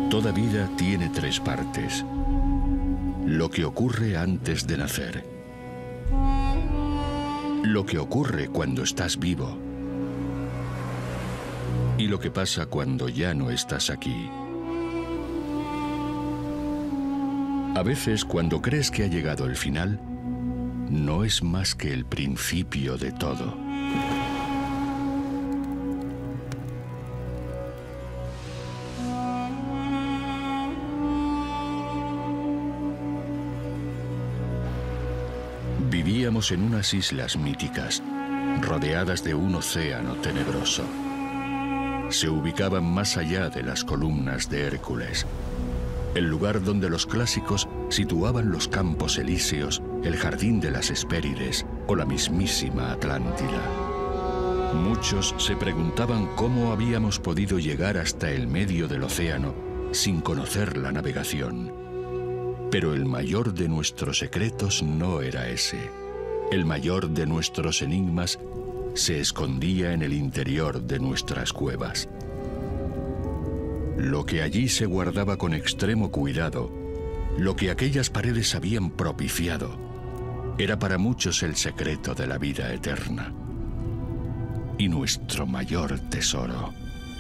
Toda vida tiene tres partes. Lo que ocurre antes de nacer. Lo que ocurre cuando estás vivo. Y lo que pasa cuando ya no estás aquí. A veces, cuando crees que ha llegado el final, no es más que el principio de todo. Vivíamos en unas islas míticas, rodeadas de un océano tenebroso. Se ubicaban más allá de las columnas de Hércules, el lugar donde los clásicos situaban los campos elíseos, el jardín de las Hespérides o la mismísima Atlántida. Muchos se preguntaban cómo habíamos podido llegar hasta el medio del océano sin conocer la navegación. Pero el mayor de nuestros secretos no era ese. El mayor de nuestros enigmas se escondía en el interior de nuestras cuevas. Lo que allí se guardaba con extremo cuidado, lo que aquellas paredes habían propiciado, era para muchos el secreto de la vida eterna y nuestro mayor tesoro.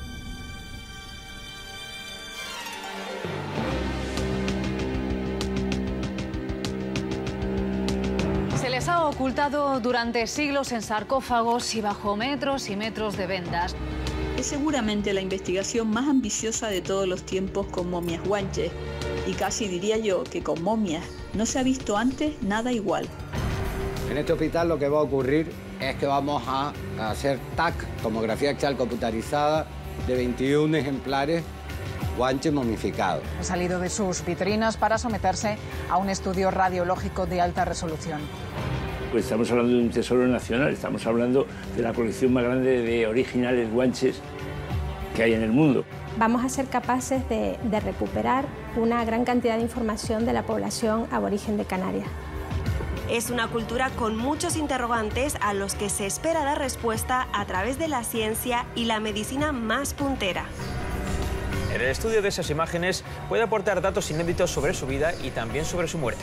Se les ha ocultado durante siglos en sarcófagos y bajo metros y metros de vendas. Es seguramente la investigación más ambiciosa de todos los tiempos con momias guanches. Y casi diría yo que con momias no se ha visto antes nada igual. En este hospital lo que va a ocurrir es que vamos a hacer TAC, tomografía axial computarizada, de 21 ejemplares guanches momificados. Han salido de sus vitrinas para someterse a un estudio radiológico de alta resolución. Pues estamos hablando de un tesoro nacional, estamos hablando de la colección más grande de originales guanches que hay en el mundo. Vamos a ser capaces de recuperar una gran cantidad de información de la población aborigen de Canarias. Es una cultura con muchos interrogantes a los que se espera dar respuesta a través de la ciencia y la medicina más puntera. En el estudio de esas imágenes puede aportar datos inéditos sobre su vida y también sobre su muerte.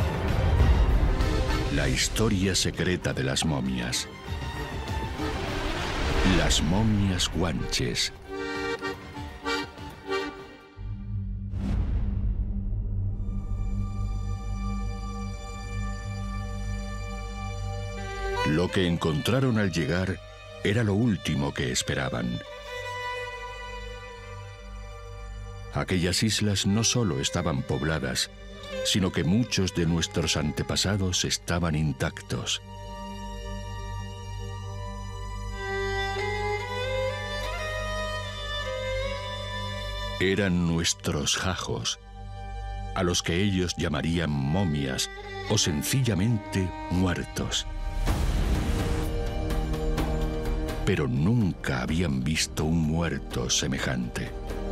La historia secreta de las momias. Las momias guanches. Lo que encontraron al llegar era lo último que esperaban. Aquellas islas no solo estaban pobladas, sino que muchos de nuestros antepasados estaban intactos. Eran nuestros jajos, a los que ellos llamarían momias o sencillamente muertos. Pero nunca habían visto un muerto semejante.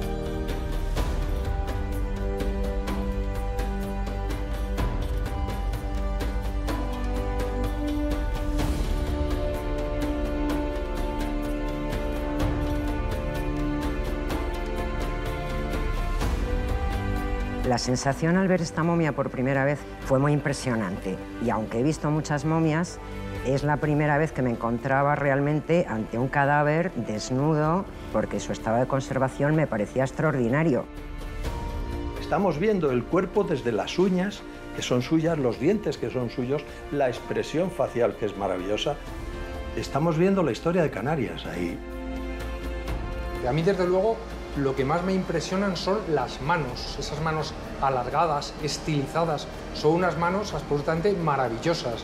La sensación al ver esta momia por primera vez fue muy impresionante. Y aunque he visto muchas momias, es la primera vez que me encontraba realmente ante un cadáver desnudo, porque su estado de conservación me parecía extraordinario. Estamos viendo el cuerpo desde las uñas, que son suyas, los dientes, que son suyos, la expresión facial, que es maravillosa. Estamos viendo la historia de Canarias ahí. A mí, desde luego, lo que más me impresionan son las manos, esas manos alargadas, estilizadas. Son unas manos absolutamente maravillosas.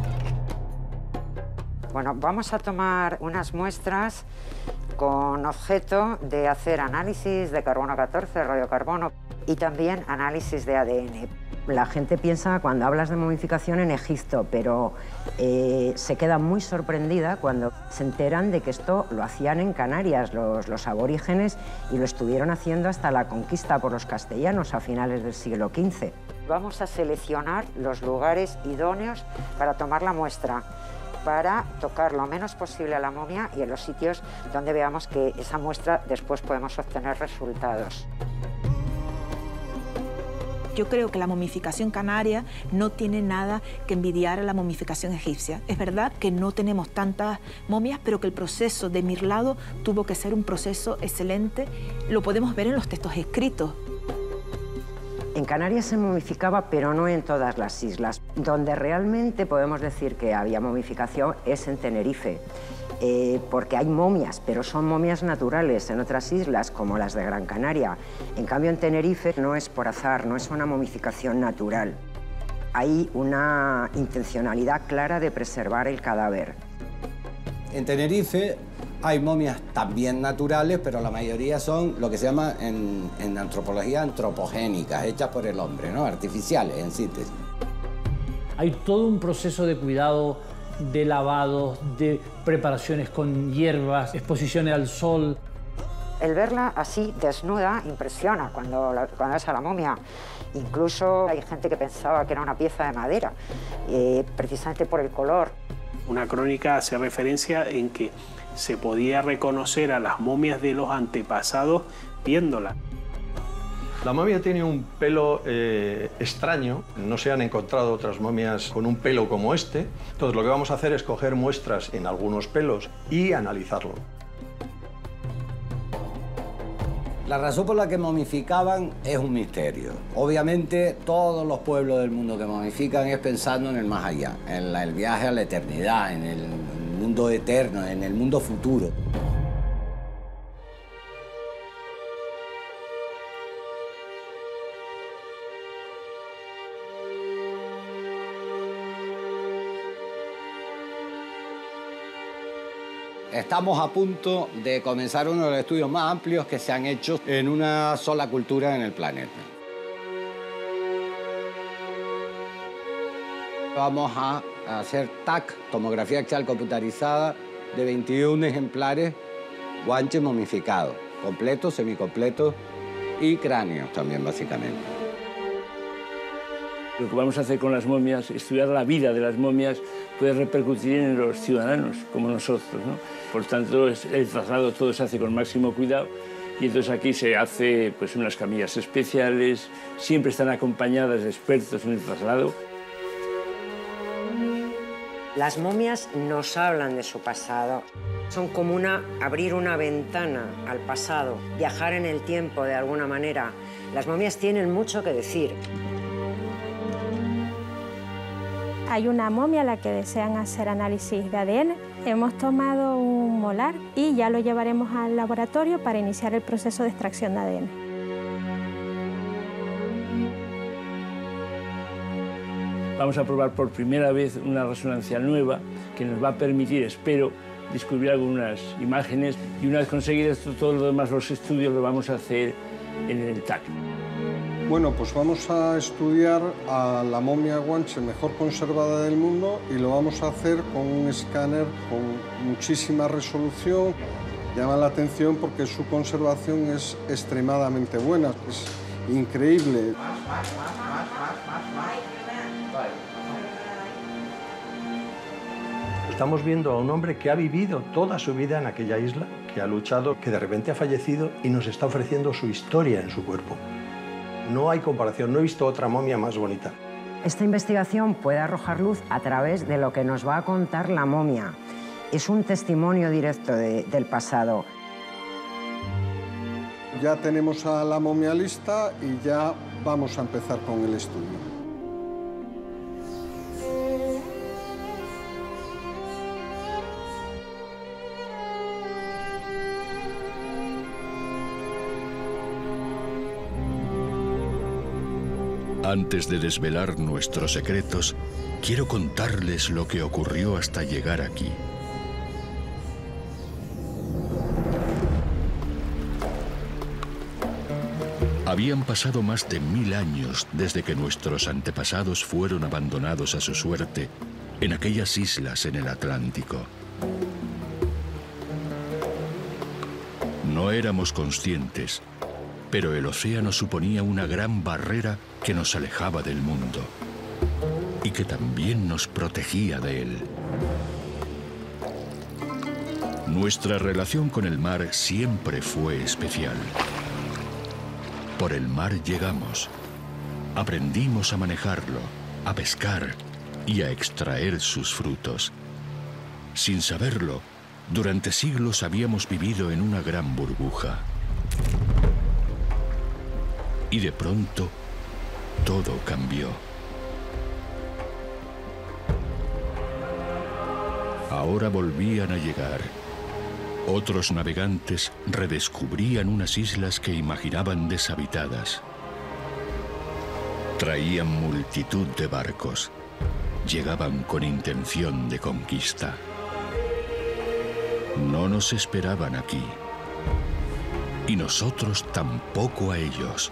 Bueno, vamos a tomar unas muestras con objeto de hacer análisis de carbono 14, radiocarbono y también análisis de ADN. La gente piensa cuando hablas de momificación en Egipto, pero se queda muy sorprendida cuando se enteran de que esto lo hacían en Canarias los aborígenes y lo estuvieron haciendo hasta la conquista por los castellanos a finales del siglo XV. Vamos a seleccionar los lugares idóneos para tomar la muestra, para tocar lo menos posible a la momia y en los sitios donde veamos que esa muestra después podemos obtener resultados. Yo creo que la momificación canaria no tiene nada que envidiar a la momificación egipcia. Es verdad que no tenemos tantas momias, pero que el proceso de Mirlado tuvo que ser un proceso excelente. Lo podemos ver en los textos escritos. En Canarias se momificaba, pero no en todas las islas. Donde realmente podemos decir que había momificación es en Tenerife, porque hay momias, pero son momias naturales en otras islas, como las de Gran Canaria. En cambio, en Tenerife no es por azar, no es una momificación natural. Hay una intencionalidad clara de preservar el cadáver. En Tenerife hay momias también naturales, pero la mayoría son lo que se llama en antropología antropogénicas, hechas por el hombre, ¿no? Artificiales, en síntesis. Hay todo un proceso de cuidado, de lavado, de preparaciones con hierbas, exposiciones al sol. El verla así, desnuda, impresiona cuando ves a la momia. Incluso hay gente que pensaba que era una pieza de madera, precisamente por el color. Una crónica hace referencia en que se podía reconocer a las momias de los antepasados viéndola. La momia tiene un pelo extraño, no se han encontrado otras momias con un pelo como este. Entonces lo que vamos a hacer es coger muestras en algunos pelos y analizarlo. La razón por la que momificaban es un misterio. Obviamente todos los pueblos del mundo que momifican es pensando en el más allá, en el viaje a la eternidad, en el mundo eterno, en el mundo futuro. Estamos a punto de comenzar uno de los estudios más amplios que se han hecho en una sola cultura en el planeta. Vamos a hacer TAC, tomografía axial computarizada, de 21 ejemplares guanches momificados, completos, semicompletos y cráneos también, básicamente. Lo que vamos a hacer con las momias, estudiar la vida de las momias, puede repercutir en los ciudadanos, como nosotros, ¿no? Por tanto, el traslado todo se hace con máximo cuidado y entonces aquí se hace pues, unas camillas especiales, siempre están acompañadas de expertos en el traslado. Las momias nos hablan de su pasado. Son como abrir una ventana al pasado, viajar en el tiempo de alguna manera. Las momias tienen mucho que decir. Hay una momia a la que desean hacer análisis de ADN. Hemos tomado un molar y ya lo llevaremos al laboratorio para iniciar el proceso de extracción de ADN. Vamos a probar por primera vez una resonancia nueva que nos va a permitir, espero, descubrir algunas imágenes y una vez conseguido esto, todo lo demás, los estudios, lo vamos a hacer en el TAC. Bueno, pues vamos a estudiar a la momia guanche mejor conservada del mundo y lo vamos a hacer con un escáner con muchísima resolución. Llama la atención porque su conservación es extremadamente buena, es increíble. Estamos viendo a un hombre que ha vivido toda su vida en aquella isla, que ha luchado, que de repente ha fallecido y nos está ofreciendo su historia en su cuerpo. No hay comparación, no he visto otra momia más bonita. Esta investigación puede arrojar luz a través de lo que nos va a contar la momia. Es un testimonio directo del pasado. Ya tenemos a la momia lista y ya vamos a empezar con el estudio. Antes de desvelar nuestros secretos, quiero contarles lo que ocurrió hasta llegar aquí. Habían pasado más de 1000 años desde que nuestros antepasados fueron abandonados a su suerte en aquellas islas en el Atlántico. No éramos conscientes, pero el océano suponía una gran barrera que nos alejaba del mundo y que también nos protegía de él. Nuestra relación con el mar siempre fue especial. Por el mar llegamos Aprendimos a manejarlo, a pescar y a extraer sus frutos. Sin saberlo, durante siglos habíamos vivido en una gran burbuja. Y de pronto, todo cambió. Ahora volvían a llegar. Otros navegantes redescubrían unas islas que imaginaban deshabitadas. Traían multitud de barcos. Llegaban con intención de conquista. No nos esperaban aquí. Y nosotros tampoco a ellos.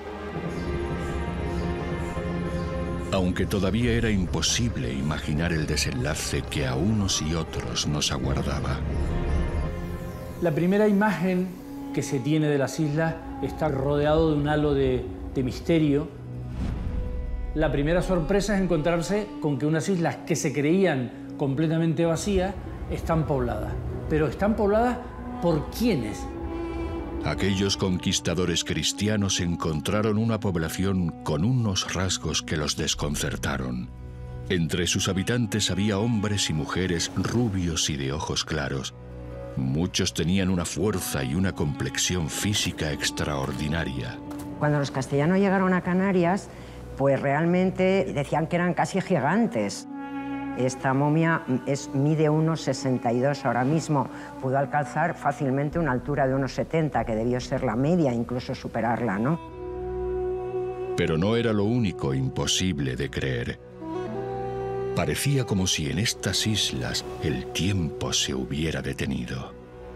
Aunque todavía era imposible imaginar el desenlace que a unos y otros nos aguardaba. La primera imagen que se tiene de las islas está rodeado de un halo de misterio. La primera sorpresa es encontrarse con que unas islas que se creían completamente vacías están pobladas. Pero están pobladas ¿por quiénes? Aquellos conquistadores cristianos encontraron una población con unos rasgos que los desconcertaron. Entre sus habitantes había hombres y mujeres rubios y de ojos claros. Muchos tenían una fuerza y una complexión física extraordinaria. Cuando los castellanos llegaron a Canarias, pues realmente decían que eran casi gigantes. Esta momia mide 1,62 ahora mismo. Pudo alcanzar fácilmente una altura de 1,70, que debió ser la media, incluso superarla, ¿no? Pero no era lo único imposible de creer. Parecía como si en estas islas el tiempo se hubiera detenido.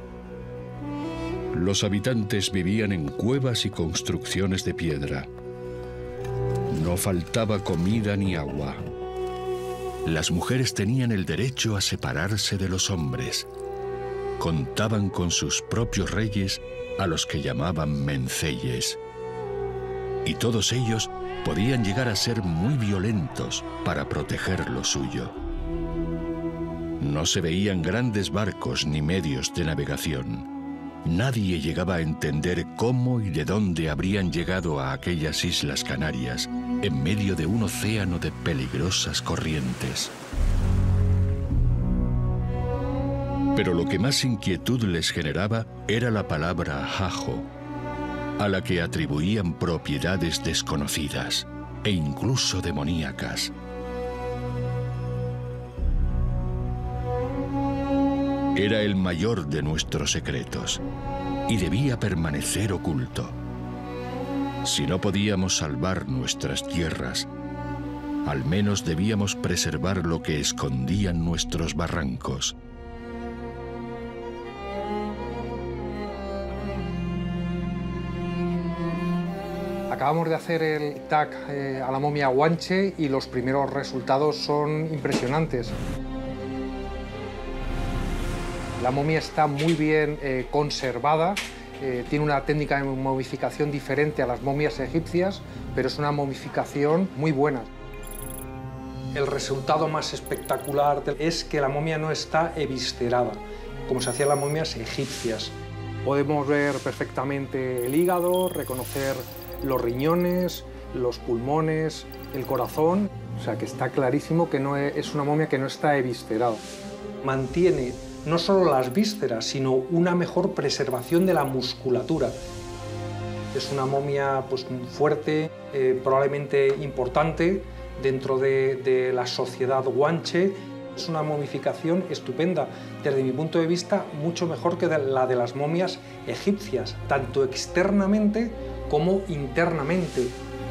Los habitantes vivían en cuevas y construcciones de piedra. No faltaba comida ni agua. Las mujeres tenían el derecho a separarse de los hombres. Contaban con sus propios reyes, a los que llamaban menceyes. Y todos ellos podían llegar a ser muy violentos para proteger lo suyo. No se veían grandes barcos ni medios de navegación. Nadie llegaba a entender cómo y de dónde habrían llegado a aquellas Islas Canarias, en medio de un océano de peligrosas corrientes. Pero lo que más inquietud les generaba era la palabra Hajo, a la que atribuían propiedades desconocidas e incluso demoníacas. Era el mayor de nuestros secretos y debía permanecer oculto. Si no podíamos salvar nuestras tierras, al menos debíamos preservar lo que escondían nuestros barrancos. Acabamos de hacer el TAC a la momia Guanche y los primeros resultados son impresionantes. La momia está muy bien conservada, tiene una técnica de momificación diferente a las momias egipcias, pero es una momificación muy buena. El resultado más espectacular es que la momia no está eviscerada, como se hacían las momias egipcias. Podemos ver perfectamente el hígado, reconocer los riñones, los pulmones, el corazón, o sea que está clarísimo que no es una momia que no está eviscerada. Mantiene no solo las vísceras, sino una mejor preservación de la musculatura. Es una momia pues, fuerte, probablemente importante dentro de la sociedad guanche. Es una momificación estupenda, desde mi punto de vista mucho mejor que la de las momias egipcias, tanto externamente como internamente.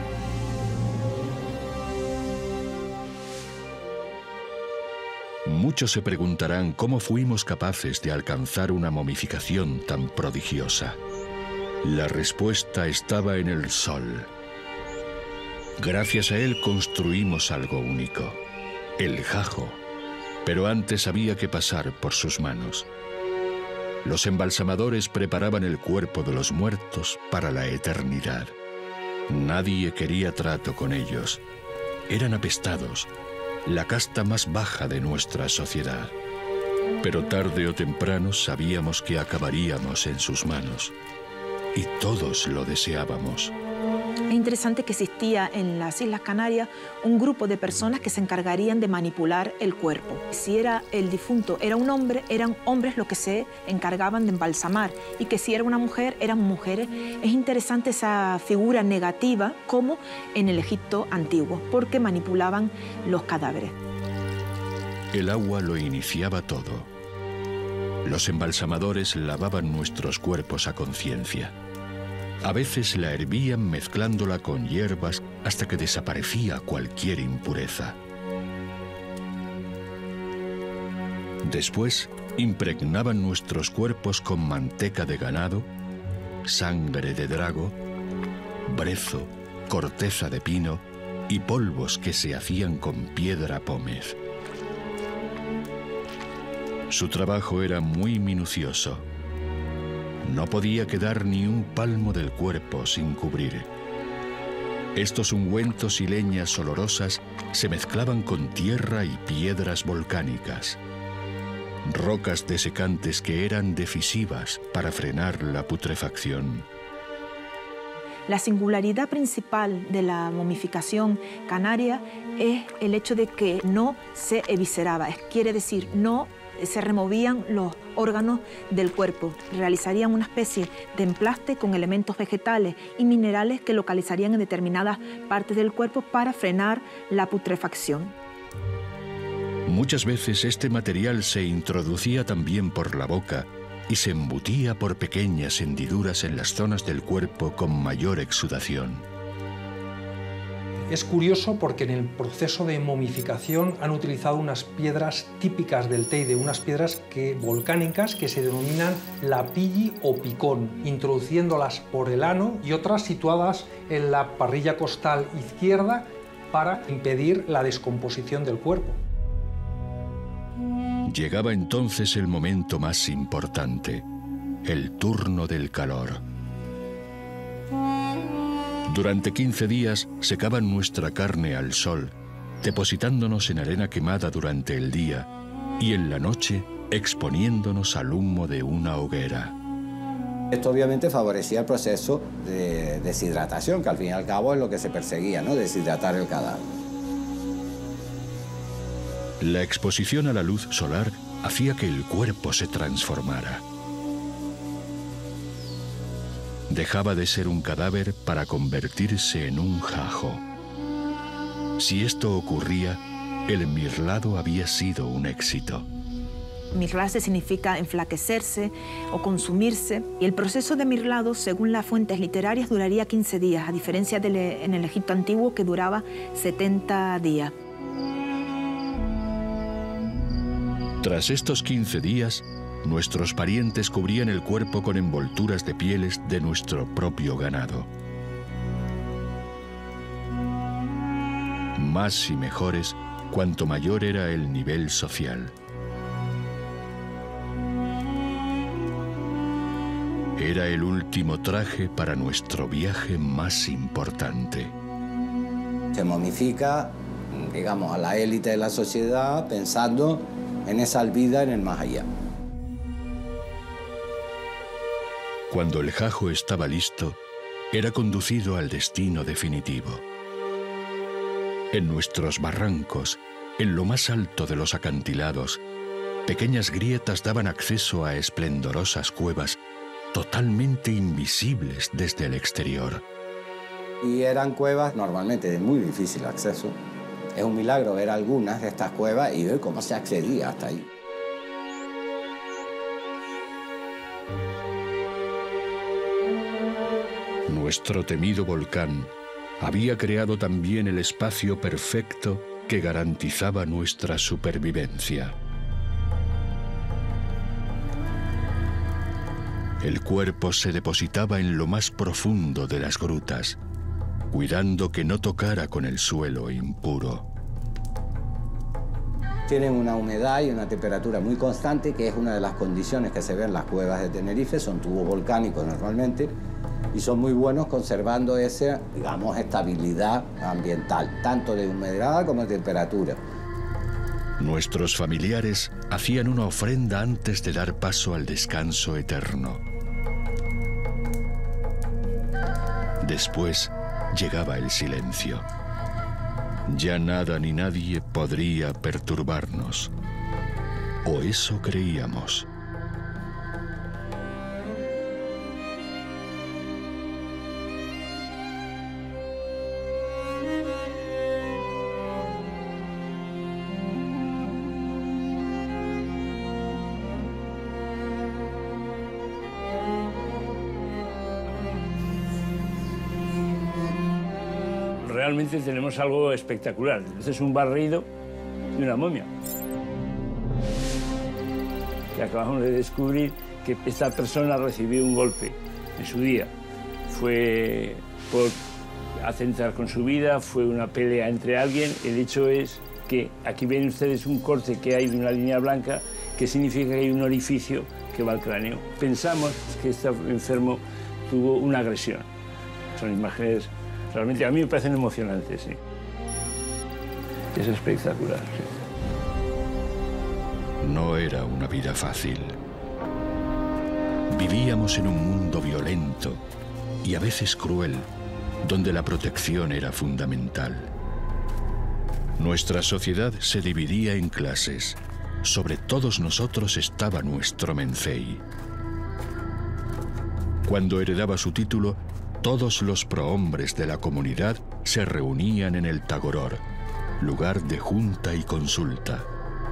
Muchos se preguntarán cómo fuimos capaces de alcanzar una momificación tan prodigiosa. La respuesta estaba en el sol. Gracias a él construimos algo único, el jajo, pero antes había que pasar por sus manos. Los embalsamadores preparaban el cuerpo de los muertos para la eternidad. Nadie quería trato con ellos. Eran apestados, la casta más baja de nuestra sociedad. Pero tarde o temprano sabíamos que acabaríamos en sus manos. Y todos lo deseábamos. Es interesante que existía en las Islas Canarias un grupo de personas que se encargarían de manipular el cuerpo. Si era el difunto era un hombre, eran hombres los que se encargaban de embalsamar, y que si era una mujer, eran mujeres. Es interesante esa figura negativa como en el Egipto antiguo, porque manipulaban los cadáveres. El agua lo iniciaba todo. Los embalsamadores lavaban nuestros cuerpos a conciencia. A veces la hervían mezclándola con hierbas hasta que desaparecía cualquier impureza. Después impregnaban nuestros cuerpos con manteca de ganado, sangre de drago, brezo, corteza de pino y polvos que se hacían con piedra pómez. Su trabajo era muy minucioso. No podía quedar ni un palmo del cuerpo sin cubrir. Estos ungüentos y leñas olorosas se mezclaban con tierra y piedras volcánicas, rocas desecantes que eran decisivas para frenar la putrefacción. La singularidad principal de la momificación canaria es el hecho de que no se evisceraba, quiere decir, no se removían los órganos del cuerpo. Realizarían una especie de emplaste con elementos vegetales y minerales que localizarían en determinadas partes del cuerpo para frenar la putrefacción. Muchas veces este material se introducía también por la boca y se embutía por pequeñas hendiduras en las zonas del cuerpo con mayor exudación. Es curioso porque en el proceso de momificación han utilizado unas piedras típicas del Teide, unas piedras volcánicas que se denominan lapilli o picón, introduciéndolas por el ano y otras situadas en la parrilla costal izquierda para impedir la descomposición del cuerpo. Llegaba entonces el momento más importante, el turno del calor. Durante 15 días secaban nuestra carne al sol, depositándonos en arena quemada durante el día y en la noche exponiéndonos al humo de una hoguera. Esto obviamente favorecía el proceso de deshidratación, que al fin y al cabo es lo que se perseguía, ¿no? Deshidratar el cadáver. La exposición a la luz solar hacía que el cuerpo se transformara. Dejaba de ser un cadáver para convertirse en un jajo. Si esto ocurría, el mirlado había sido un éxito. Mirlarse significa enflaquecerse o consumirse, y el proceso de mirlado, según las fuentes literarias, duraría 15 días, a diferencia en el Egipto antiguo, que duraba 70 días. Tras estos 15 días, nuestros parientes cubrían el cuerpo con envolturas de pieles de nuestro propio ganado. Más y mejores cuanto mayor era el nivel social. Era el último traje para nuestro viaje más importante. Se momifica, digamos, a la élite de la sociedad pensando en esa vida en el más allá. Cuando el jajo estaba listo, era conducido al destino definitivo. En nuestros barrancos, en lo más alto de los acantilados, pequeñas grietas daban acceso a esplendorosas cuevas totalmente invisibles desde el exterior. Y eran cuevas normalmente de muy difícil acceso. Es un milagro ver algunas de estas cuevas y ver cómo se accedía hasta ahí. Nuestro temido volcán había creado también el espacio perfecto que garantizaba nuestra supervivencia. El cuerpo se depositaba en lo más profundo de las grutas, cuidando que no tocara con el suelo impuro. Tienen una humedad y una temperatura muy constante, que es una de las condiciones que se ven en las cuevas de Tenerife. Son tubos volcánicos normalmente y son muy buenos conservando esa, digamos, estabilidad ambiental, tanto de humedad como de temperatura. Nuestros familiares hacían una ofrenda antes de dar paso al descanso eterno. Después, llegaba el silencio. Ya nada ni nadie podría perturbarnos. O eso creíamos. Realmente tenemos algo espectacular. Este es un barrido de una momia. Que acabamos de descubrir que esta persona recibió un golpe en su día. Fue por atentar con su vida, fue una pelea entre alguien. El hecho es que aquí ven ustedes un corte que hay de una línea blanca, que significa que hay un orificio que va al cráneo. Pensamos que este enfermo tuvo una agresión. Son imágenes realmente a mí me parecen emocionantes, sí. Es espectacular, sí. No era una vida fácil. Vivíamos en un mundo violento y a veces cruel, donde la protección era fundamental. Nuestra sociedad se dividía en clases. Sobre todos nosotros estaba nuestro Mencey. Cuando heredaba su título, todos los prohombres de la comunidad se reunían en el Tagoror, lugar de junta y consulta.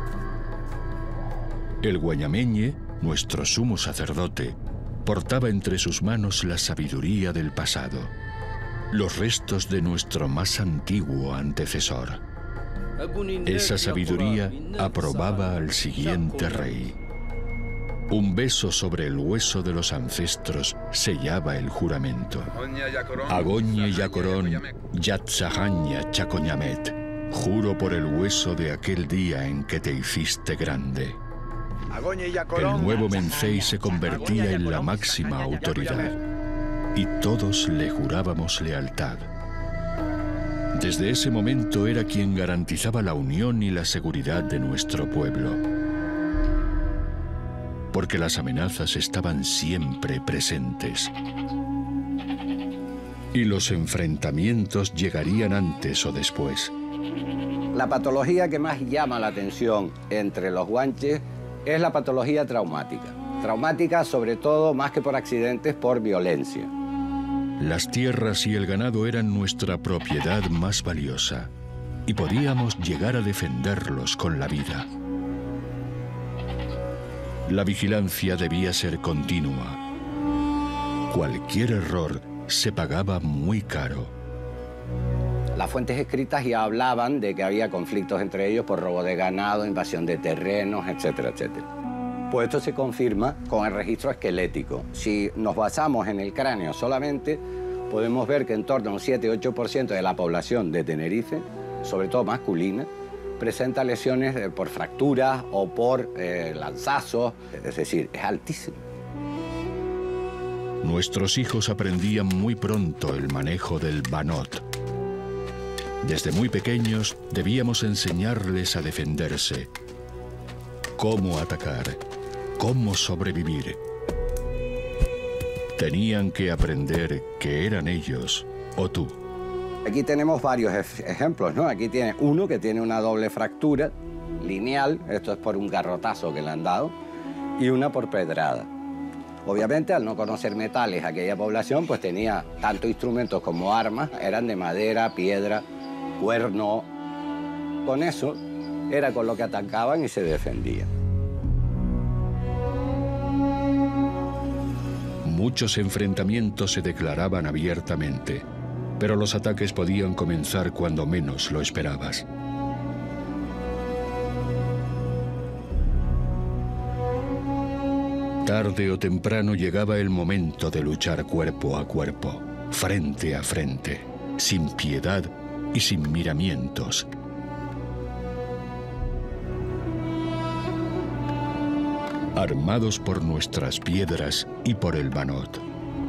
El guañameñe, nuestro sumo sacerdote, portaba entre sus manos la sabiduría del pasado, los restos de nuestro más antiguo antecesor. Esa sabiduría aprobaba al siguiente rey. Un beso sobre el hueso de los ancestros sellaba el juramento. Agoñe Yacorón, Yatzahaña Chacoñamet. Juro por el hueso de aquel día en que te hiciste grande. El nuevo Mencey se convertía en la máxima autoridad y todos le jurábamos lealtad. Desde ese momento era quien garantizaba la unión y la seguridad de nuestro pueblo. Porque las amenazas estaban siempre presentes. Y los enfrentamientos llegarían antes o después. La patología que más llama la atención entre los guanches es la patología traumática. Traumática sobre todo, más que por accidentes, por violencia. Las tierras y el ganado eran nuestra propiedad más valiosa y podíamos llegar a defenderlos con la vida. La vigilancia debía ser continua. Cualquier error se pagaba muy caro. Las fuentes escritas ya hablaban de que había conflictos entre ellos por robo de ganado, invasión de terrenos, etcétera, etcétera. Pues esto se confirma con el registro esquelético. Si nos basamos en el cráneo solamente, podemos ver que en torno a un 7-8% de la población de Tenerife, sobre todo masculina, presenta lesiones por fracturas o por lanzazos, es decir, es altísimo. Nuestros hijos aprendían muy pronto el manejo del banot. Desde muy pequeños debíamos enseñarles a defenderse, cómo atacar, cómo sobrevivir. Tenían que aprender que eran ellos o tú. Aquí tenemos varios ejemplos, ¿no? Aquí tiene uno que tiene una doble fractura lineal, esto es por un garrotazo que le han dado, y una por pedrada. Obviamente, al no conocer metales, aquella población pues tenía tanto instrumentos como armas, eran de madera, piedra, cuerno. Con eso era con lo que atacaban y se defendían. Muchos enfrentamientos se declaraban abiertamente, pero los ataques podían comenzar cuando menos lo esperabas. Tarde o temprano llegaba el momento de luchar cuerpo a cuerpo, frente a frente, sin piedad y sin miramientos. Armados por nuestras piedras y por el banot.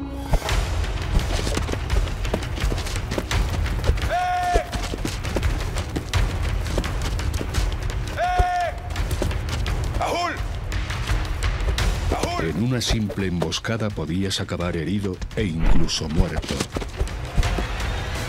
En una simple emboscada podías acabar herido e incluso muerto.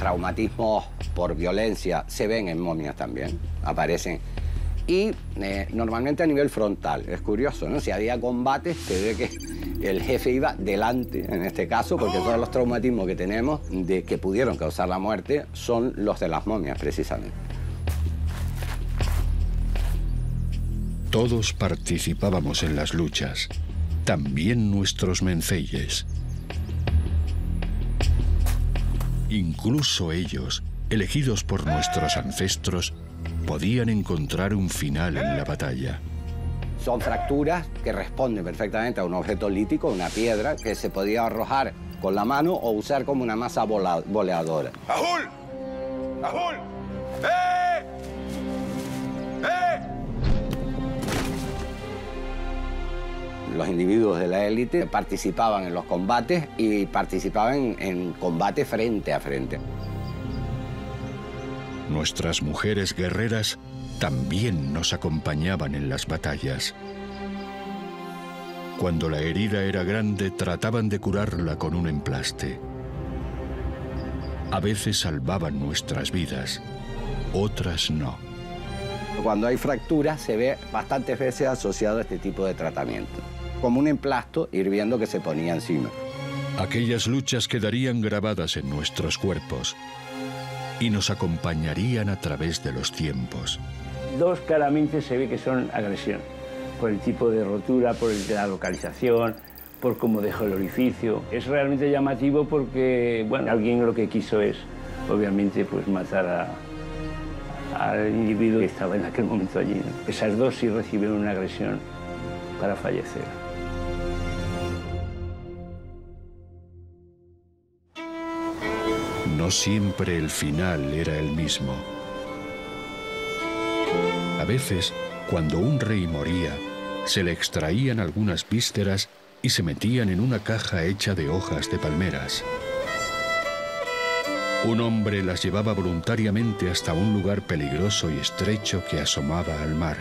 traumatismos por violencia se ven en momias también, aparecen. Y normalmente a nivel frontal, es curioso, ¿no? Si había combates, se ve que el jefe iba delante, en este caso, porque todos los traumatismos que tenemos que pudieron causar la muerte son los de las momias, precisamente. Todos participábamos en las luchas, también nuestros menceyes. Incluso ellos, elegidos por nuestros ancestros, podían encontrar un final en la batalla. Son fracturas que responden perfectamente a un objeto lítico, una piedra, que se podía arrojar con la mano o usar como una masa boleadora. ¡Ahul! ¡Ahul! ¡Ve! ¡Ve! Los individuos de la élite participaban en los combates y participaban en combates frente a frente. Nuestras mujeres guerreras también nos acompañaban en las batallas. Cuando la herida era grande, trataban de curarla con un emplaste. A veces salvaban nuestras vidas, otras no. Cuando hay fracturas se ve bastantes veces asociado a este tipo de tratamiento, como un emplasto hirviendo que se ponía encima. Aquellas luchas quedarían grabadas en nuestros cuerpos y nos acompañarían a través de los tiempos. Dos claramente se ve que son agresión, por el tipo de rotura, por la localización, por cómo dejó el orificio. Es realmente llamativo porque, bueno, alguien lo que quiso es, obviamente, pues matar al individuo que estaba en aquel momento allí, ¿no? Esas dos sí recibieron una agresión para fallecer. No siempre el final era el mismo. A veces, cuando un rey moría, se le extraían algunas vísceras y se metían en una caja hecha de hojas de palmeras. Un hombre las llevaba voluntariamente hasta un lugar peligroso y estrecho que asomaba al mar.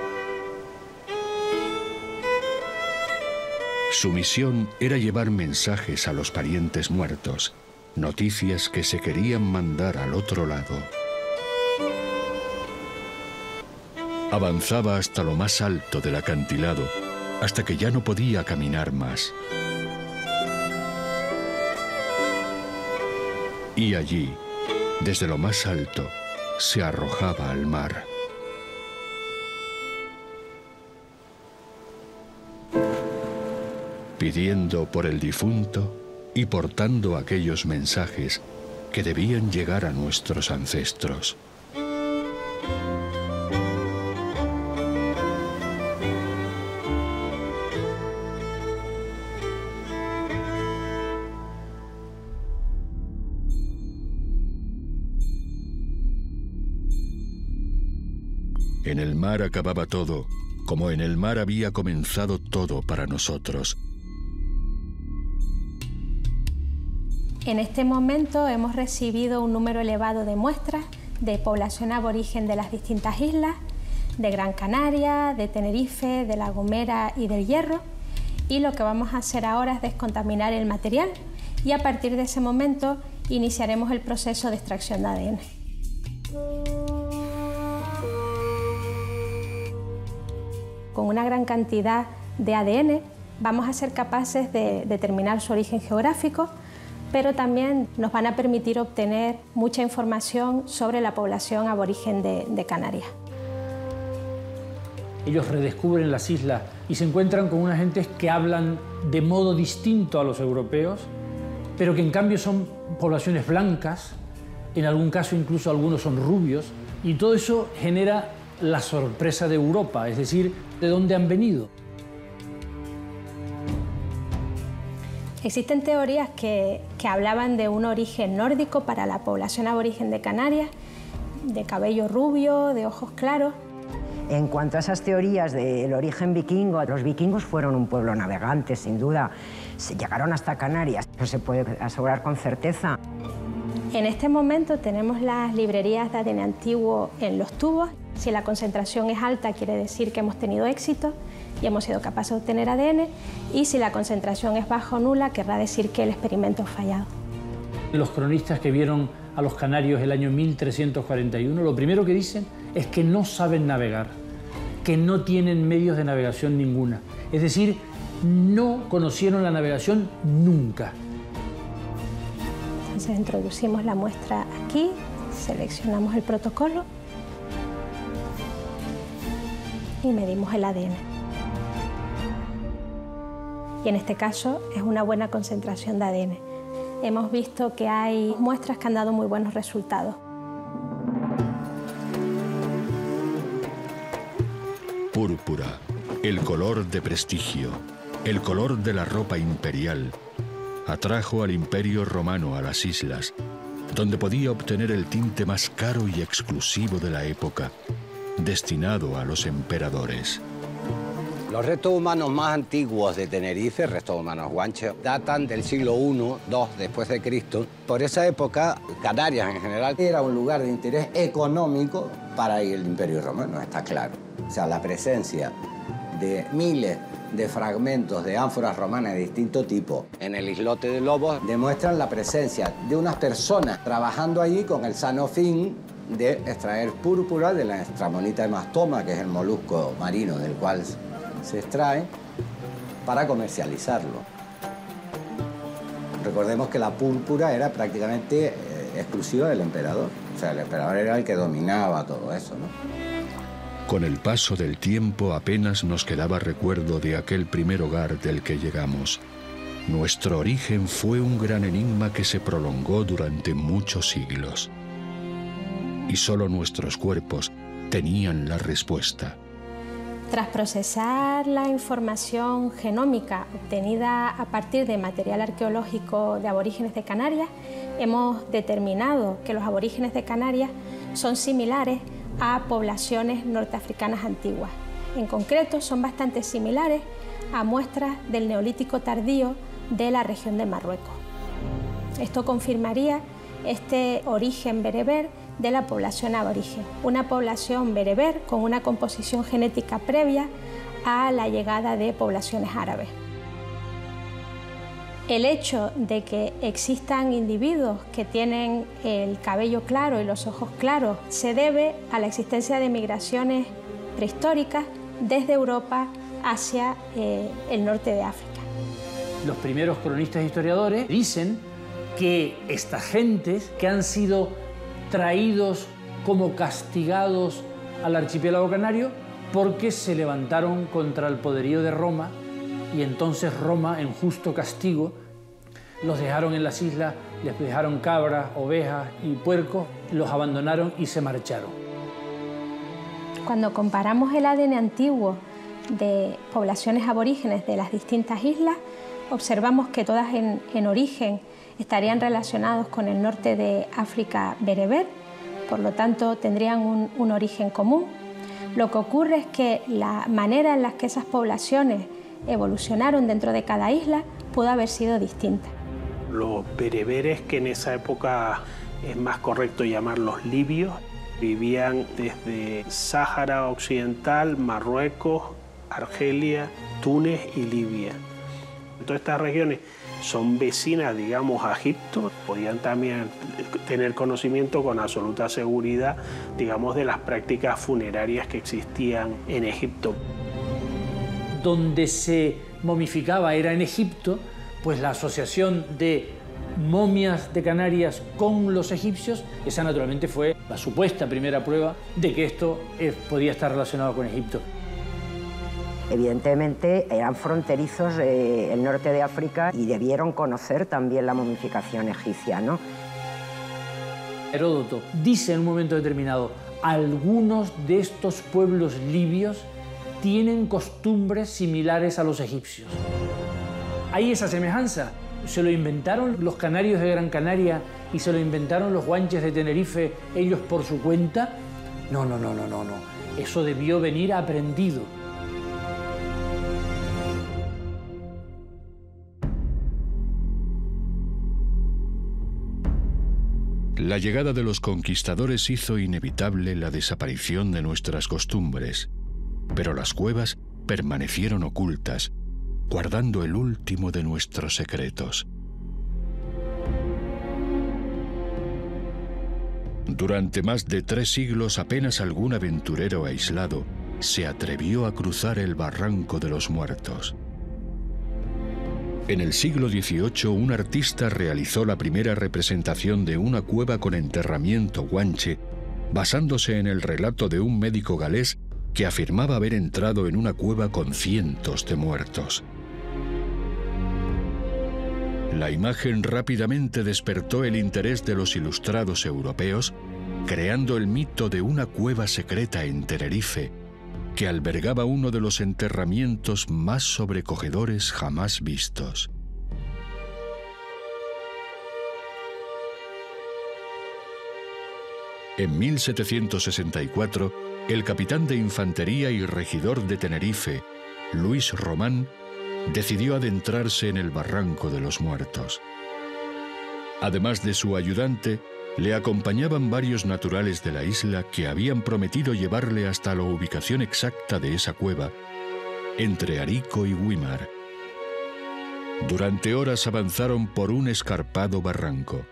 Su misión era llevar mensajes a los parientes muertos, noticias que se querían mandar al otro lado. Avanzaba hasta lo más alto del acantilado, hasta que ya no podía caminar más. Y allí, desde lo más alto, se arrojaba al mar. Pidiendo por el difunto y portando aquellos mensajes que debían llegar a nuestros ancestros. En el mar acababa todo, como en el mar había comenzado todo para nosotros. En este momento hemos recibido un número elevado de muestras de población aborigen de las distintas islas, de Gran Canaria, de Tenerife, de La Gomera y del Hierro, y lo que vamos a hacer ahora es descontaminar el material y a partir de ese momento iniciaremos el proceso de extracción de ADN. Con una gran cantidad de ADN vamos a ser capaces de determinar su origen geográfico, pero también nos van a permitir obtener mucha información sobre la población aborigen de Canarias. Ellos redescubren las islas y se encuentran con unas gentes que hablan de modo distinto a los europeos, pero que en cambio son poblaciones blancas, en algún caso incluso algunos son rubios, y todo eso genera la sorpresa de Europa, es decir, ¿de dónde han venido? Existen teorías que hablaban de un origen nórdico para la población aborigen de Canarias, de cabello rubio, de ojos claros. En cuanto a esas teorías del origen vikingo, los vikingos fueron un pueblo navegante, sin duda. Llegaron hasta Canarias, no se puede asegurar con certeza. En este momento tenemos las librerías de ADN antiguo en los tubos. Si la concentración es alta, quiere decir que hemos tenido éxito y hemos sido capaces de obtener ADN, y si la concentración es baja o nula, querrá decir que el experimento ha fallado. Los cronistas que vieron a los canarios el año 1341, lo primero que dicen es que no saben navegar, que no tienen medios de navegación ninguna. Es decir, no conocieron la navegación nunca. Entonces introducimos la muestra aquí, seleccionamos el protocolo y medimos el ADN. Y en este caso es una buena concentración de ADN. Hemos visto que hay muestras que han dado muy buenos resultados. Púrpura, el color de prestigio, el color de la ropa imperial, atrajo al Imperio Romano a las islas, donde podía obtener el tinte más caro y exclusivo de la época, destinado a los emperadores. Los restos humanos más antiguos de Tenerife, restos humanos guanches, datan del siglo I, II después de Cristo. Por esa época, Canarias en general era un lugar de interés económico para el Imperio Romano, está claro. O sea, la presencia de miles de fragmentos de ánforas romanas de distinto tipo en el islote de Lobos demuestran la presencia de unas personas trabajando allí con el sano fin de extraer púrpura de la Stramonita hemastoma, que es el molusco marino del cual se extrae, para comercializarlo. Recordemos que la púrpura era prácticamente exclusiva del emperador. O sea, el emperador era el que dominaba todo eso, ¿no? Con el paso del tiempo apenas nos quedaba recuerdo de aquel primer hogar del que llegamos. Nuestro origen fue un gran enigma que se prolongó durante muchos siglos. Y solo nuestros cuerpos tenían la respuesta. Tras procesar la información genómica obtenida a partir de material arqueológico de aborígenes de Canarias, hemos determinado que los aborígenes de Canarias son similares a poblaciones norteafricanas antiguas. En concreto, son bastante similares a muestras del Neolítico tardío de la región de Marruecos. Esto confirmaría este origen bereber de la población aborigen, una población bereber con una composición genética previa a la llegada de poblaciones árabes. El hecho de que existan individuos que tienen el cabello claro y los ojos claros se debe a la existencia de migraciones prehistóricas desde Europa hacia el norte de África. Los primeros cronistas e historiadores dicen que estas gentes que han sido traídos como castigados al archipiélago canario porque se levantaron contra el poderío de Roma y entonces Roma, en justo castigo, los dejaron en las islas, les dejaron cabras, ovejas y puercos, los abandonaron y se marcharon. Cuando comparamos el ADN antiguo de poblaciones aborígenes de las distintas islas, observamos que todas en origen estarían relacionados con el norte de África bereber, por lo tanto tendrían un origen común. Lo que ocurre es que la manera en la que esas poblaciones evolucionaron dentro de cada isla pudo haber sido distinta. Los bereberes, que en esa época es más correcto llamarlos libios, vivían desde Sáhara Occidental, Marruecos, Argelia, Túnez y Libia. Todas estas regiones son vecinas, digamos, a Egipto. Podían también tener conocimiento con absoluta seguridad, digamos, de las prácticas funerarias que existían en Egipto. Donde se momificaba era en Egipto, pues la asociación de momias de Canarias con los egipcios, esa naturalmente fue la supuesta primera prueba de que esto podía estar relacionado con Egipto. Evidentemente eran fronterizos el norte de África y debieron conocer también la momificación egipcia, ¿no? Heródoto dice en un momento determinado, algunos de estos pueblos libios tienen costumbres similares a los egipcios. Hay esa semejanza. ¿Se lo inventaron los canarios de Gran Canaria y se lo inventaron los guanches de Tenerife ellos por su cuenta? No. Eso debió venir aprendido. La llegada de los conquistadores hizo inevitable la desaparición de nuestras costumbres, pero las cuevas permanecieron ocultas, guardando el último de nuestros secretos. Durante más de 3 siglos apenas algún aventurero aislado se atrevió a cruzar el Barranco de los Muertos. En el siglo XVIII, un artista realizó la primera representación de una cueva con enterramiento guanche, basándose en el relato de un médico galés que afirmaba haber entrado en una cueva con cientos de muertos. La imagen rápidamente despertó el interés de los ilustrados europeos, creando el mito de una cueva secreta en Tenerife, que albergaba uno de los enterramientos más sobrecogedores jamás vistos. En 1764, el capitán de infantería y regidor de Tenerife, Luis Román, decidió adentrarse en el Barranco de los Muertos. Además de su ayudante, le acompañaban varios naturales de la isla que habían prometido llevarle hasta la ubicación exacta de esa cueva, entre Arico y Güímar. Durante horas avanzaron por un escarpado barranco.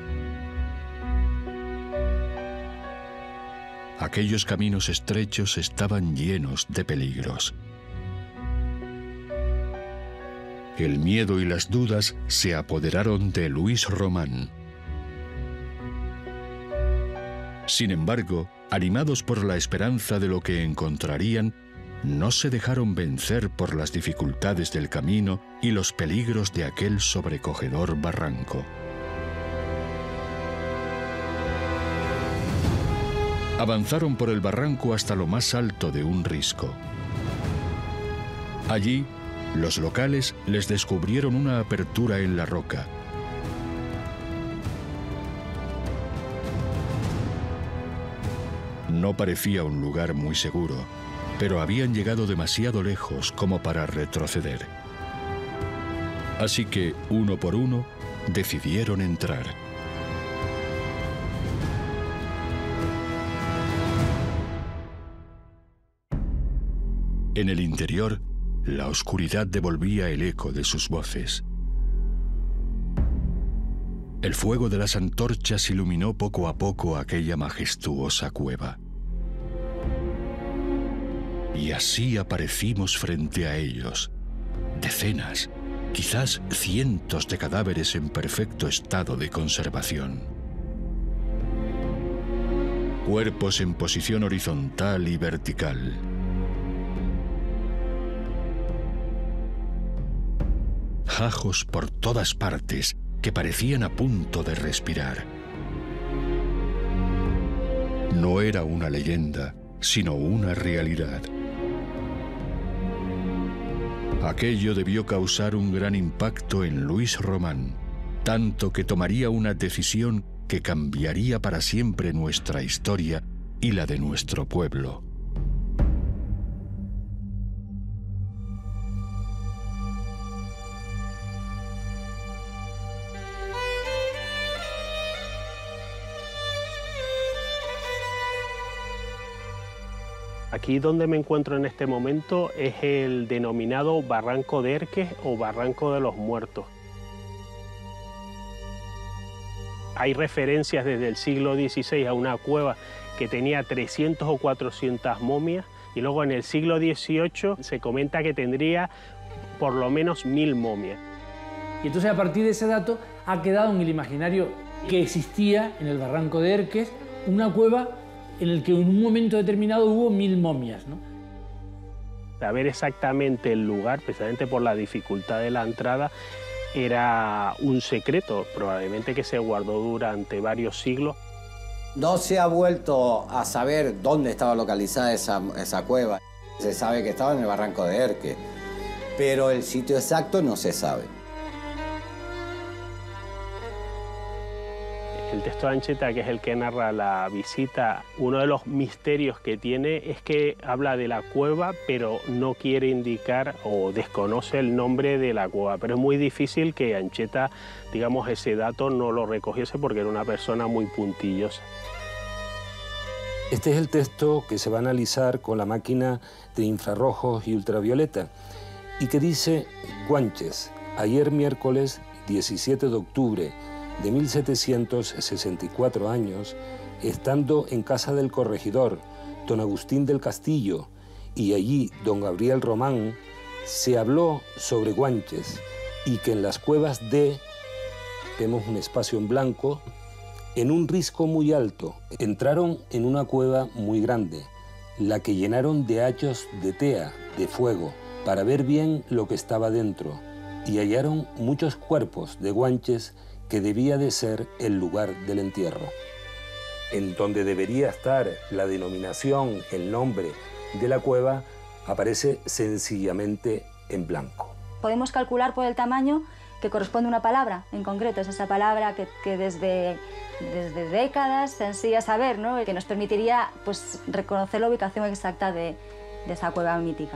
Aquellos caminos estrechos estaban llenos de peligros. El miedo y las dudas se apoderaron de Luis Román. Sin embargo, animados por la esperanza de lo que encontrarían, no se dejaron vencer por las dificultades del camino y los peligros de aquel sobrecogedor barranco. Avanzaron por el barranco hasta lo más alto de un risco. Allí, los locales les descubrieron una apertura en la roca. No parecía un lugar muy seguro, pero habían llegado demasiado lejos como para retroceder. Así que, uno por uno, decidieron entrar. En el interior, la oscuridad devolvía el eco de sus voces. El fuego de las antorchas iluminó poco a poco aquella majestuosa cueva. Y así aparecimos frente a ellos, decenas, quizás cientos de cadáveres en perfecto estado de conservación. Cuerpos en posición horizontal y vertical. Jajos por todas partes que parecían a punto de respirar. No era una leyenda, sino una realidad. Aquello debió causar un gran impacto en Luis Román, tanto que tomaría una decisión que cambiaría para siempre nuestra historia y la de nuestro pueblo. Aquí donde me encuentro en este momento es el denominado Barranco de Erques o Barranco de los Muertos. Hay referencias desde el siglo XVI a una cueva que tenía 300 o 400 momias y luego en el siglo XVIII se comenta que tendría por lo menos 1000 momias. Y entonces a partir de ese dato ha quedado en el imaginario que existía en el Barranco de Erques una cueva en el que en un momento determinado hubo 1000 momias, ¿no? Saber exactamente el lugar, precisamente por la dificultad de la entrada, era un secreto, probablemente que se guardó durante varios siglos. No se ha vuelto a saber dónde estaba localizada esa cueva. Se sabe que estaba en el Barranco de Erques, pero el sitio exacto no se sabe. El texto de Ancheta, que es el que narra la visita, uno de los misterios que tiene es que habla de la cueva, pero no quiere indicar o desconoce el nombre de la cueva. Pero es muy difícil que Ancheta, digamos, ese dato no lo recogiese porque era una persona muy puntillosa. Este es el texto que se va a analizar con la máquina de infrarrojos y ultravioleta y que dice: Guanches, ayer miércoles 17 de octubre de 1764 años, estando en casa del corregidor, don Agustín del Castillo, y allí don Gabriel Román, se habló sobre Guanches y que en las cuevas de, vemos un espacio en blanco, en un risco muy alto, entraron en una cueva muy grande, la que llenaron de hachos de tea, de fuego, para ver bien lo que estaba dentro, y hallaron muchos cuerpos de Guanches que debía de ser el lugar del entierro. En donde debería estar la denominación, el nombre de la cueva, aparece sencillamente en blanco. Podemos calcular por el tamaño que corresponde a una palabra en concreto. Es esa palabra que desde décadas se ansía saber, ¿no? Que nos permitiría pues, reconocer la ubicación exacta de esa cueva mítica.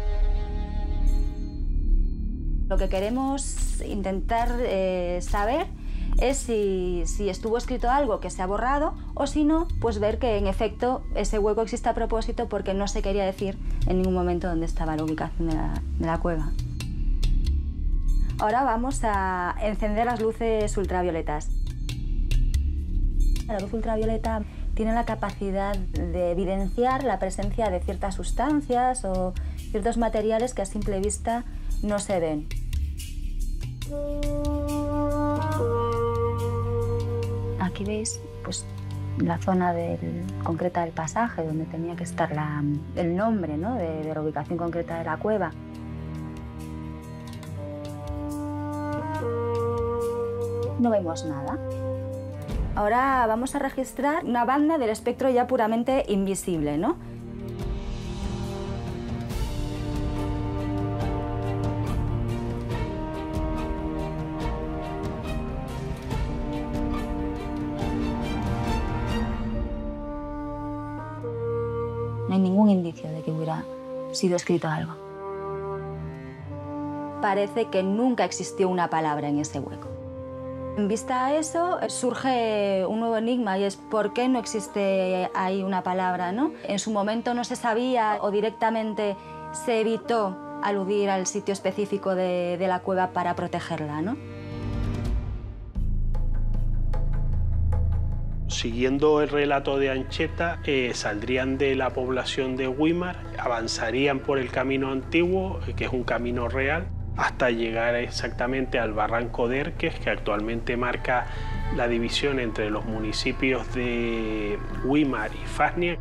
Lo que queremos intentar saber es si estuvo escrito algo que se ha borrado o si no, pues ver que en efecto ese hueco existe a propósito porque no se quería decir en ningún momento dónde estaba la ubicación de la cueva. Ahora vamos a encender las luces ultravioletas. La luz ultravioleta tiene la capacidad de evidenciar la presencia de ciertas sustancias o ciertos materiales que a simple vista no se ven. Aquí veis pues, la zona concreta del pasaje, donde tenía que estar el nombre, ¿no? de la ubicación concreta de la cueva. No vemos nada. Ahora vamos a registrar una banda del espectro ya puramente invisible, ¿no? No hay ningún indicio de que hubiera sido escrito algo. Parece que nunca existió una palabra en ese hueco. En vista a eso, surge un nuevo enigma y es ¿por qué no existe ahí una palabra, ¿no? En su momento no se sabía o directamente se evitó aludir al sitio específico de la cueva para protegerla, ¿no? Siguiendo el relato de Ancheta, saldrían de la población de Güímar, avanzarían por el camino antiguo, que es un camino real, hasta llegar exactamente al barranco de Erques, que actualmente marca la división entre los municipios de Güímar y Fásnia.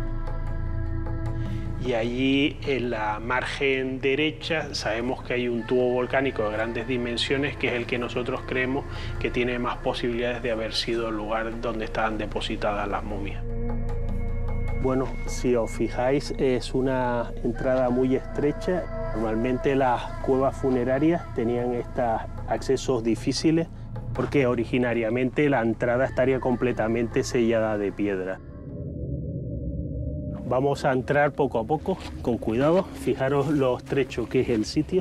Y allí, en la margen derecha, sabemos que hay un tubo volcánico de grandes dimensiones, que es el que nosotros creemos que tiene más posibilidades de haber sido el lugar donde estaban depositadas las momias. Bueno, si os fijáis, es una entrada muy estrecha. Normalmente las cuevas funerarias tenían estos accesos difíciles porque originariamente la entrada estaría completamente sellada de piedra. Vamos a entrar poco a poco, con cuidado. Fijaros lo estrecho que es el sitio.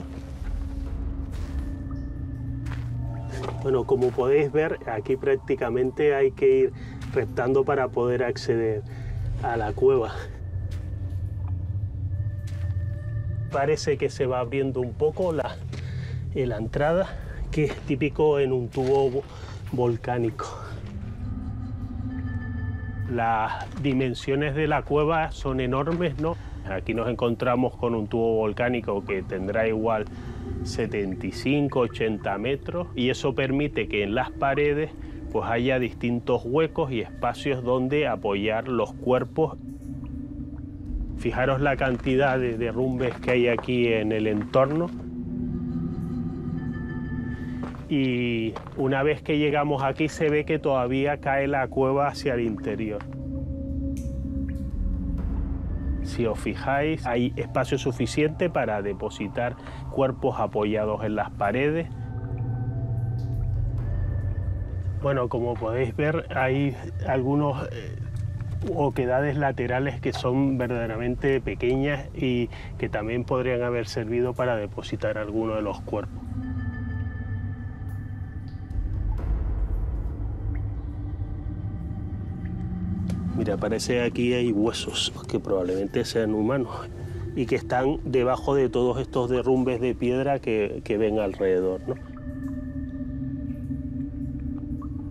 Bueno, como podéis ver, aquí prácticamente hay que ir reptando para poder acceder a la cueva. Parece que se va abriendo un poco la entrada, que es típico en un tubo volcánico. Las dimensiones de la cueva son enormes, ¿no? Aquí nos encontramos con un tubo volcánico que tendrá igual 75, 80 metros y eso permite que en las paredes pues haya distintos huecos y espacios donde apoyar los cuerpos. Fijaros la cantidad de derrumbes que hay aquí en el entorno. Y una vez que llegamos aquí se ve que todavía cae la cueva hacia el interior. Si os fijáis, hay espacio suficiente para depositar cuerpos apoyados en las paredes. Bueno, como podéis ver, hay algunos oquedades laterales que son verdaderamente pequeñas y que también podrían haber servido para depositar alguno de los cuerpos. Mira, parece que aquí hay huesos que probablemente sean humanos y que están debajo de todos estos derrumbes de piedra que ven alrededor, ¿no?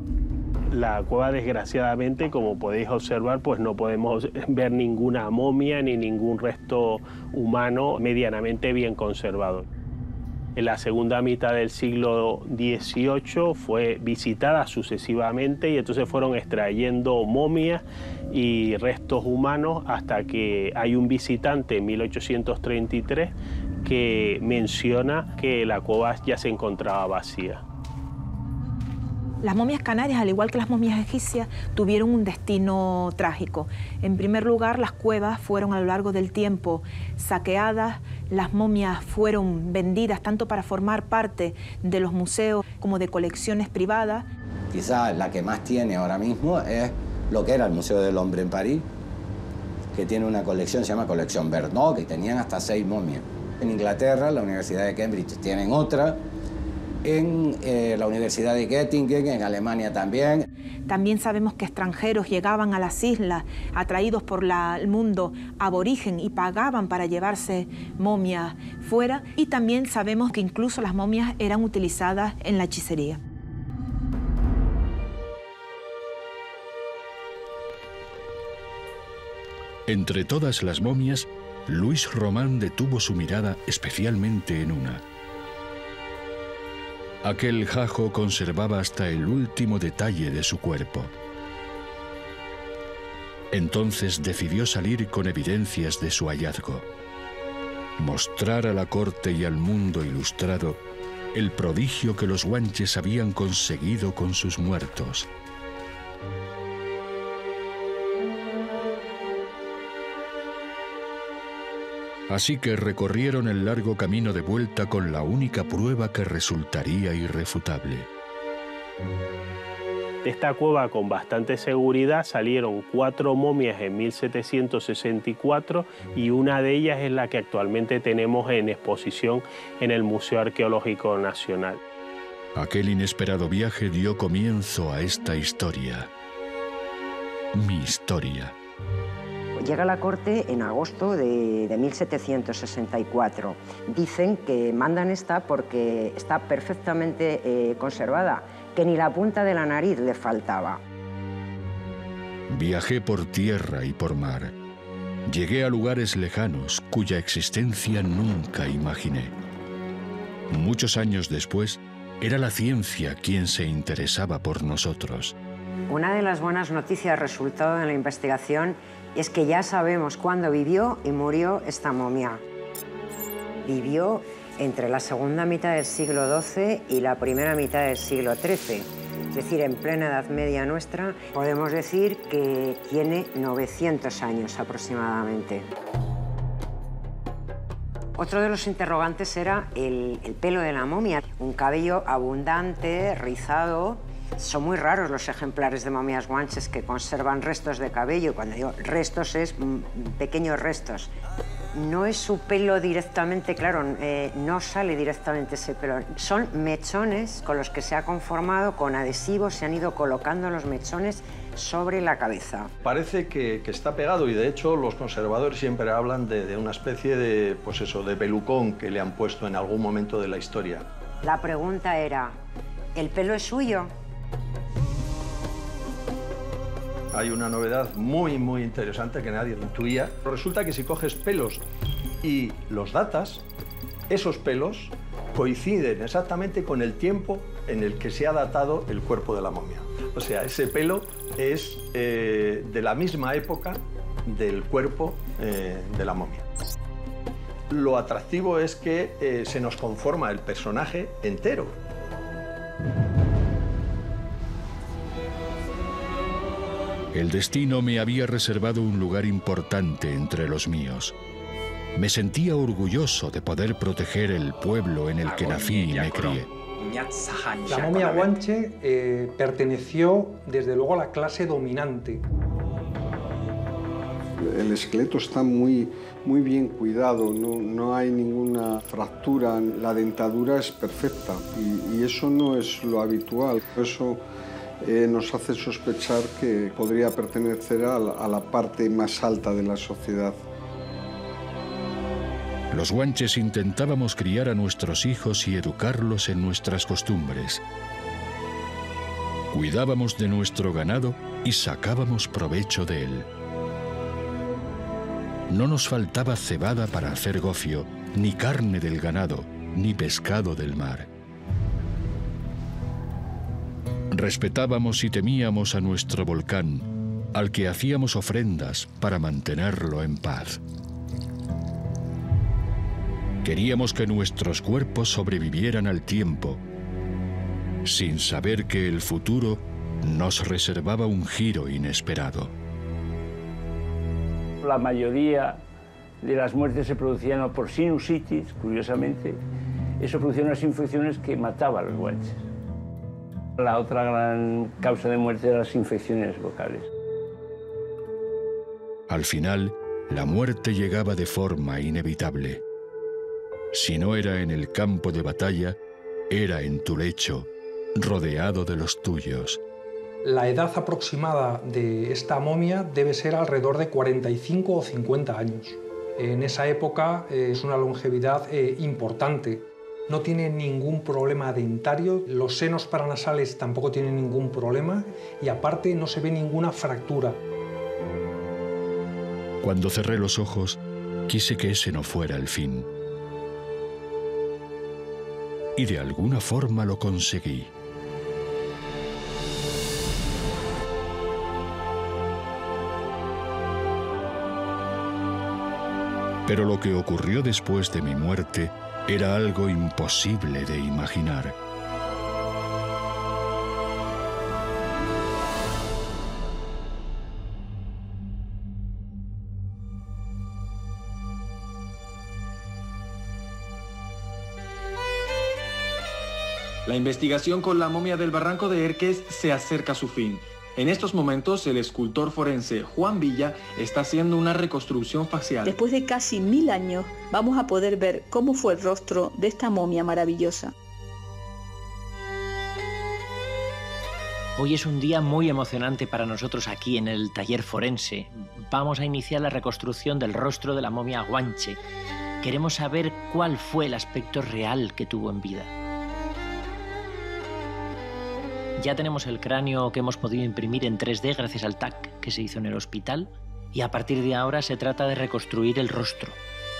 la cueva, desgraciadamente, como podéis observar, pues no podemos ver ninguna momia ni ningún resto humano medianamente bien conservado. En la segunda mitad del siglo XVIII fue visitada sucesivamente y entonces fueron extrayendo momias y restos humanos hasta que hay un visitante en 1833 que menciona que la cueva ya se encontraba vacía. Las momias canarias, al igual que las momias egipcias, tuvieron un destino trágico. En primer lugar, las cuevas fueron a lo largo del tiempo saqueadas, las momias fueron vendidas tanto para formar parte de los museos como de colecciones privadas. Quizá la que más tiene ahora mismo es lo que era el Museo del Hombre en París, que tiene una colección, se llama Colección Bernot, que tenían hasta 6 momias. En Inglaterra, la Universidad de Cambridge tienen otra. En la Universidad de Göttingen, en Alemania también. También sabemos que extranjeros llegaban a las islas atraídos por el mundo aborigen y pagaban para llevarse momias fuera. Y también sabemos que incluso las momias eran utilizadas en la hechicería. Entre todas las momias, Luis Román detuvo su mirada especialmente en una. Aquel jajo conservaba hasta el último detalle de su cuerpo. Entonces decidió salir con evidencias de su hallazgo. Mostrar a la corte y al mundo ilustrado el prodigio que los guanches habían conseguido con sus muertos. Así que recorrieron el largo camino de vuelta con la única prueba que resultaría irrefutable. De esta cueva, con bastante seguridad, salieron 4 momias en 1764 y una de ellas es la que actualmente tenemos en exposición en el Museo Arqueológico Nacional. Aquel inesperado viaje dio comienzo a esta historia. Mi historia. Llega a la corte en agosto de 1764. Dicen que mandan esta porque está perfectamente conservada, que ni la punta de la nariz le faltaba. Viajé por tierra y por mar. Llegué a lugares lejanos cuya existencia nunca imaginé. Muchos años después, era la ciencia quien se interesaba por nosotros. Una de las buenas noticias resultado de la investigación es que ya sabemos cuándo vivió y murió esta momia. Vivió entre la segunda mitad del siglo XII y la primera mitad del siglo XIII. Es decir, en plena Edad Media nuestra, podemos decir que tiene 900 años aproximadamente. Otro de los interrogantes era el pelo de la momia. Un cabello abundante, rizado. Son muy raros los ejemplares de momias guanches que conservan restos de cabello. Cuando digo restos es pequeños restos. No es su pelo directamente, claro, no sale directamente ese pelo. Son mechones con los que se ha conformado, con adhesivos se han ido colocando los mechones sobre la cabeza. Parece que está pegado y de hecho los conservadores siempre hablan de una especie de, pues eso, de pelucón que le han puesto en algún momento de la historia. La pregunta era, ¿el pelo es suyo? Hay una novedad muy interesante que nadie intuía. Resulta que si coges pelos y los datas, esos pelos coinciden exactamente con el tiempo en el que se ha datado el cuerpo de la momia. O sea, ese pelo es de la misma época del cuerpo de la momia. Lo atractivo es que se nos conforma el personaje entero. El destino me había reservado un lugar importante entre los míos. Me sentía orgulloso de poder proteger el pueblo en el que nací y me crié. La momia guanche perteneció, desde luego, a la clase dominante. El esqueleto está muy bien cuidado, no hay ninguna fractura, la dentadura es perfecta y eso no es lo habitual. Eso nos hace sospechar que podría pertenecer a la parte más alta de la sociedad. Los guanches intentábamos criar a nuestros hijos y educarlos en nuestras costumbres. Cuidábamos de nuestro ganado y sacábamos provecho de él. No nos faltaba cebada para hacer gofio, ni carne del ganado, ni pescado del mar. Respetábamos y temíamos a nuestro volcán, al que hacíamos ofrendas para mantenerlo en paz. Queríamos que nuestros cuerpos sobrevivieran al tiempo, sin saber que el futuro nos reservaba un giro inesperado. La mayoría de las muertes se producían por sinusitis, curiosamente. Eso producía unas infecciones que mataban a los guanches. La otra gran causa de muerte eran las infecciones vocales. Al final, la muerte llegaba de forma inevitable. Si no era en el campo de batalla, era en tu lecho, rodeado de los tuyos. La edad aproximada de esta momia debe ser alrededor de 45 o 50 años. En esa época es una longevidad importante. No tiene ningún problema dentario, los senos paranasales tampoco tienen ningún problema y aparte no se ve ninguna fractura. Cuando cerré los ojos, quise que ese no fuera el fin. Y de alguna forma lo conseguí. Pero lo que ocurrió después de mi muerte era algo imposible de imaginar. La investigación con la momia del Barranco de Erques se acerca a su fin. En estos momentos, el escultor forense Juan Villa está haciendo una reconstrucción facial. Después de casi 1000 años, vamos a poder ver cómo fue el rostro de esta momia maravillosa. Hoy es un día muy emocionante para nosotros aquí en el taller forense. Vamos a iniciar la reconstrucción del rostro de la momia Guanche. Queremos saber cuál fue el aspecto real que tuvo en vida. Ya tenemos el cráneo que hemos podido imprimir en 3D gracias al TAC que se hizo en el hospital y a partir de ahora se trata de reconstruir el rostro.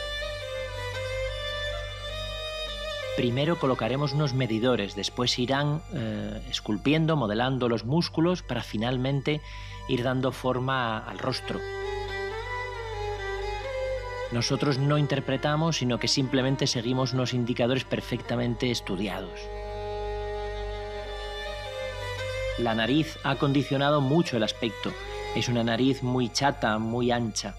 Primero colocaremos unos medidores, después irán esculpiendo, modelando los músculos para finalmente ir dando forma al rostro. Nosotros no interpretamos, sino que simplemente seguimos unos indicadores perfectamente estudiados. La nariz ha condicionado mucho el aspecto. Es una nariz muy chata, muy ancha.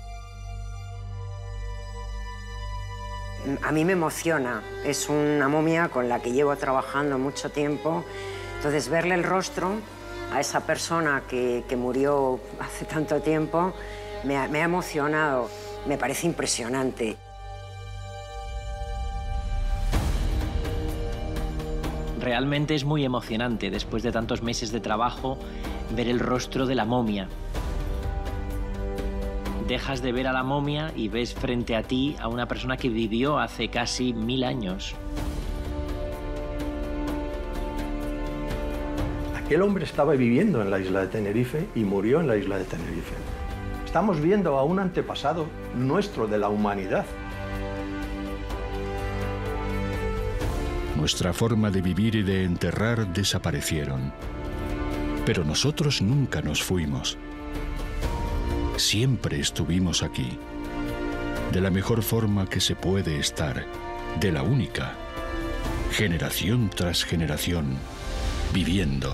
A mí me emociona. Es una momia con la que llevo trabajando mucho tiempo. Entonces, verle el rostro a esa persona que murió hace tanto tiempo me ha emocionado. Me parece impresionante. Realmente es muy emocionante, después de tantos meses de trabajo, ver el rostro de la momia. Dejas de ver a la momia y ves frente a ti a una persona que vivió hace casi 1000 años. Aquel hombre estaba viviendo en la isla de Tenerife y murió en la isla de Tenerife. Estamos viendo a un antepasado nuestro de la humanidad. Nuestra forma de vivir y de enterrar desaparecieron. Pero nosotros nunca nos fuimos. Siempre estuvimos aquí. De la mejor forma que se puede estar. De la única. Generación tras generación. Viviendo.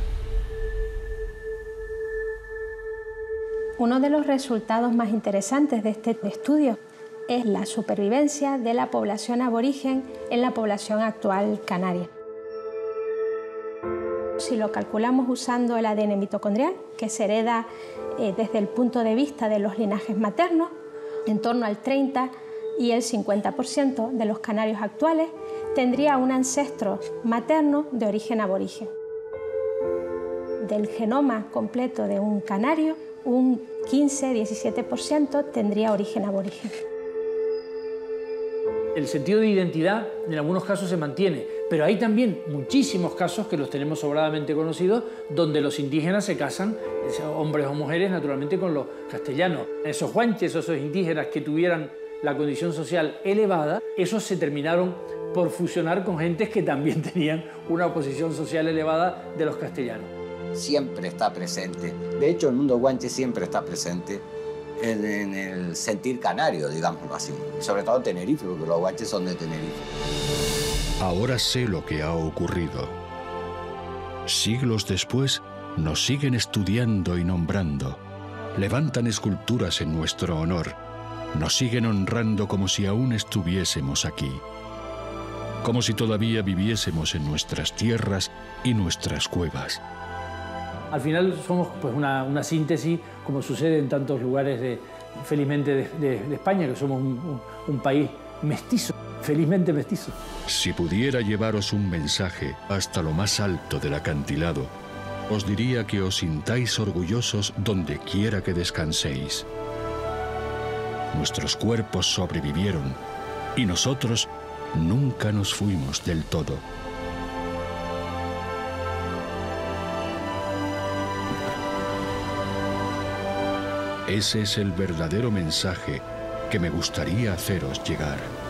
Uno de los resultados más interesantes de este estudio es la supervivencia de la población aborigen en la población actual canaria. Si lo calculamos usando el ADN mitocondrial, que se hereda desde el punto de vista de los linajes maternos, en torno al 30 y el 50% de los canarios actuales tendría un ancestro materno de origen aborigen. Del genoma completo de un canario, un 15-17% tendría origen aborigen. El sentido de identidad en algunos casos se mantiene, Pero hay también muchísimos casos que los tenemos sobradamente conocidos donde los indígenas se casan, hombres o mujeres, naturalmente con los castellanos. Esos guanches, esos indígenas que tuvieran la condición social elevada, esos se terminaron por fusionar con gentes que también tenían una posición social elevada de los castellanos. Siempre está presente. De hecho, el mundo guanche siempre está presente en el sentir canario, digámoslo así. Sobre todo en Tenerife, porque los guanches son de Tenerife. Ahora sé lo que ha ocurrido. Siglos después, nos siguen estudiando y nombrando. Levantan esculturas en nuestro honor. Nos siguen honrando como si aún estuviésemos aquí. Como si todavía viviésemos en nuestras tierras y nuestras cuevas. Al final somos pues, una síntesis, como sucede en tantos lugares, felizmente, de España, que somos un país mestizo, felizmente mestizo. Si pudiera llevaros un mensaje hasta lo más alto del acantilado, os diría que os sintáis orgullosos donde quiera que descanséis. Nuestros cuerpos sobrevivieron y nosotros nunca nos fuimos del todo. Ese es el verdadero mensaje que me gustaría haceros llegar.